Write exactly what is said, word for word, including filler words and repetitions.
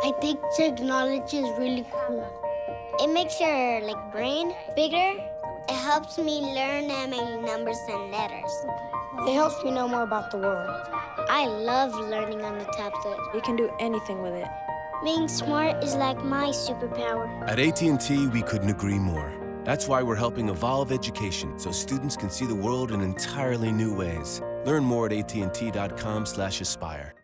I think technology is really cool. It makes your like brain bigger. It helps me learn how many numbers and letters. It helps me know more about the world. I love learning on the tablet. You can do anything with it. Being smart is like my superpower. At A T and T, we couldn't agree more. That's why we're helping evolve education so students can see the world in entirely new ways. Learn more at A T and T dot com slash aspire.